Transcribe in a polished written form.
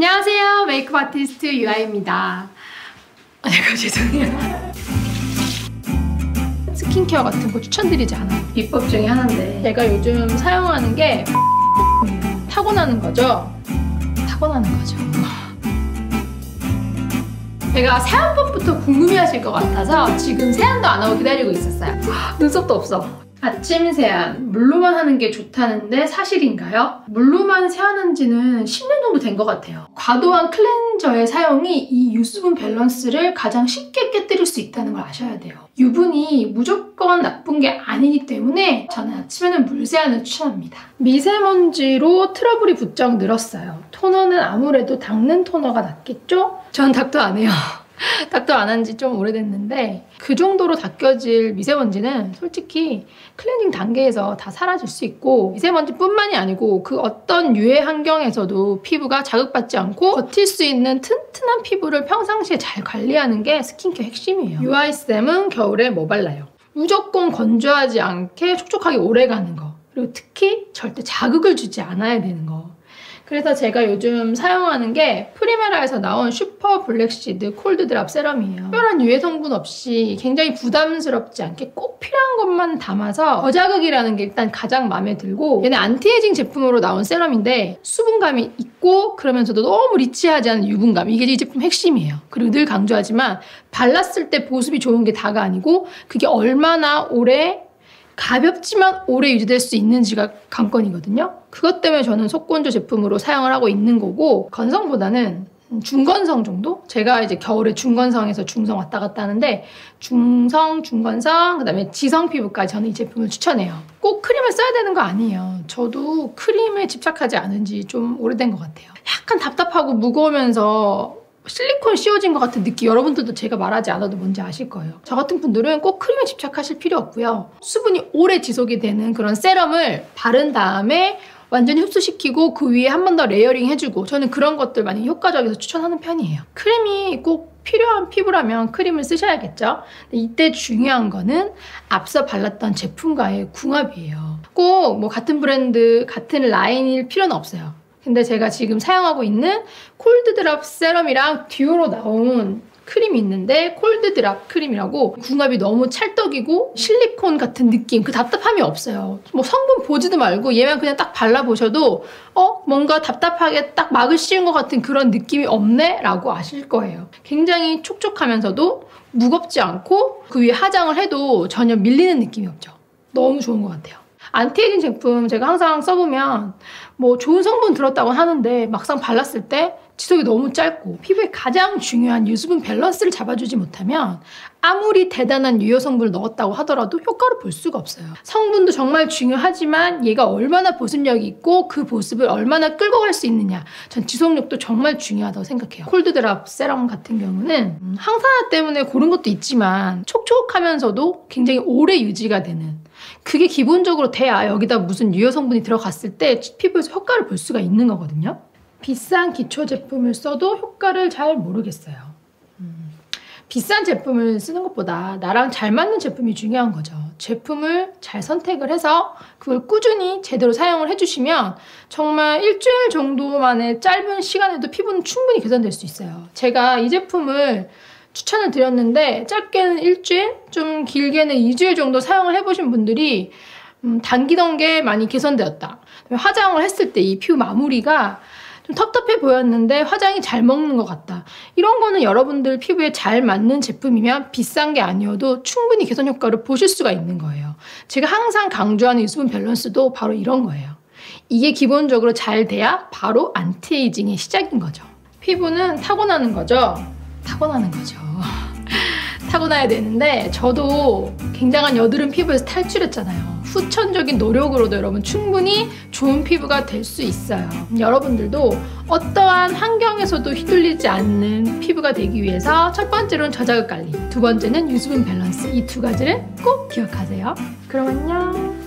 안녕하세요. 메이크업 아티스트 유아입니다. 아이고 죄송해요. 스킨케어 같은 거 추천드리지 않아요. 비법 중에 하나인데 제가 요즘 사용하는 게 타고나는 거죠. 타고나는 거죠. 제가 세안법부터 궁금해하실 것 같아서 지금 세안도 안 하고 기다리고 있었어요. 눈썹도 없어. 아침 세안, 물로만 하는 게 좋다는데 사실인가요? 물로만 세안한 지는 10년 정도 된 것 같아요. 과도한 클렌저의 사용이 이 유수분 밸런스를 가장 쉽게 깨뜨릴 수 있다는 걸 아셔야 돼요. 유분이 무조건 나쁜 게 아니기 때문에 저는 아침에는 물세안을 추천합니다. 미세먼지로 트러블이 부쩍 늘었어요. 토너는 아무래도 닦는 토너가 낫겠죠? 전 닦도 안 해요. 닦도 안 한 지 좀 오래됐는데 그 정도로 닦여질 미세먼지는 솔직히 클렌징 단계에서 다 사라질 수 있고, 미세먼지뿐만이 아니고 그 어떤 유해 환경에서도 피부가 자극받지 않고 버틸 수 있는 튼튼한 피부를 평상시에 잘 관리하는 게 스킨케어 핵심이에요. 유아이쌤은 겨울에 뭐 발라요? 무조건 건조하지 않게 촉촉하게 오래가는 거, 그리고 특히 절대 자극을 주지 않아야 되는 거. 그래서 제가 요즘 사용하는 게 프리메라에서 나온 슈퍼 블랙시드 콜드 드랍 세럼이에요. 특별한 유해 성분 없이 굉장히 부담스럽지 않게 꼭 필요한 것만 담아서 저자극이라는 게 일단 가장 마음에 들고, 얘는 안티에이징 제품으로 나온 세럼인데 수분감이 있고 그러면서도 너무 리치하지 않은 유분감, 이게 이 제품 핵심이에요. 그리고 늘 강조하지만 발랐을 때 보습이 좋은 게 다가 아니고 그게 얼마나 오래 가볍지만 오래 유지될 수 있는지가 관건이거든요. 그것 때문에 저는 속건조 제품으로 사용을 하고 있는 거고, 건성보다는 중건성 정도? 제가 이제 겨울에 중건성에서 중성 왔다 갔다 하는데 중성, 중건성, 그 다음에 지성 피부까지 저는 이 제품을 추천해요. 꼭 크림을 써야 되는 거 아니에요. 저도 크림에 집착하지 않은 지 좀 오래된 것 같아요. 약간 답답하고 무거우면서 실리콘 씌워진 것 같은 느낌, 여러분들도 제가 말하지 않아도 뭔지 아실 거예요. 저 같은 분들은 꼭 크림에 집착하실 필요 없고요. 수분이 오래 지속이 되는 그런 세럼을 바른 다음에 완전히 흡수시키고 그 위에 한 번 더 레이어링 해주고, 저는 그런 것들 많이 효과적이어서 추천하는 편이에요. 크림이 꼭 필요한 피부라면 크림을 쓰셔야겠죠. 근데 이때 중요한 거는 앞서 발랐던 제품과의 궁합이에요. 꼭 뭐 같은 브랜드, 같은 라인일 필요는 없어요. 근데 제가 지금 사용하고 있는 콜드드랍 세럼이랑 듀오로 나온 크림이 있는데, 콜드드랍 크림이라고 궁합이 너무 찰떡이고 실리콘 같은 느낌, 그 답답함이 없어요. 뭐 성분 보지도 말고 얘만 그냥 딱 발라보셔도 뭔가 답답하게 딱 막을 씌운 것 같은 그런 느낌이 없네? 라고 아실 거예요. 굉장히 촉촉하면서도 무겁지 않고 그 위에 화장을 해도 전혀 밀리는 느낌이 없죠. 너무 좋은 것 같아요. 안티에이징 제품 제가 항상 써보면 뭐 좋은 성분 들었다고 하는데 막상 발랐을 때 지속이 너무 짧고 피부에 가장 중요한 유수분 밸런스를 잡아주지 못하면 아무리 대단한 유효 성분을 넣었다고 하더라도 효과를 볼 수가 없어요. 성분도 정말 중요하지만 얘가 얼마나 보습력이 있고 그 보습을 얼마나 끌고 갈 수 있느냐, 전 지속력도 정말 중요하다고 생각해요. 콜드드랍 세럼 같은 경우는 항산화 때문에 고른 것도 있지만 촉촉하면서도 굉장히 오래 유지가 되는, 그게 기본적으로 돼야 여기다 무슨 유효 성분이 들어갔을 때 피부에서 효과를 볼 수가 있는 거거든요. 비싼 기초 제품을 써도 효과를 잘 모르겠어요. 비싼 제품을 쓰는 것보다 나랑 잘 맞는 제품이 중요한 거죠. 제품을 잘 선택을 해서 그걸 꾸준히 제대로 사용을 해주시면 정말 일주일 정도만의 짧은 시간에도 피부는 충분히 개선될 수 있어요. 제가 이 제품을 추천을 드렸는데 짧게는 일주일, 좀 길게는 2주일 정도 사용을 해보신 분들이 당기던 게 많이 개선되었다. 화장을 했을 때 이 피부 마무리가 좀 텁텁해 보였는데 화장이 잘 먹는 것 같다. 이런 거는 여러분들 피부에 잘 맞는 제품이면 비싼 게 아니어도 충분히 개선 효과를 보실 수가 있는 거예요. 제가 항상 강조하는 유수분 밸런스도 바로 이런 거예요. 이게 기본적으로 잘 돼야 바로 안티에이징의 시작인 거죠. 피부는 타고나는 거죠. 타고나는 거죠. 타고나야 되는데 저도 굉장한 여드름 피부에서 탈출했잖아요. 후천적인 노력으로도 여러분 충분히 좋은 피부가 될 수 있어요. 여러분들도 어떠한 환경에서도 휘둘리지 않는 피부가 되기 위해서 첫 번째로는 저자극 관리, 두 번째는 유수분 밸런스, 이 두 가지를 꼭 기억하세요. 그럼 안녕.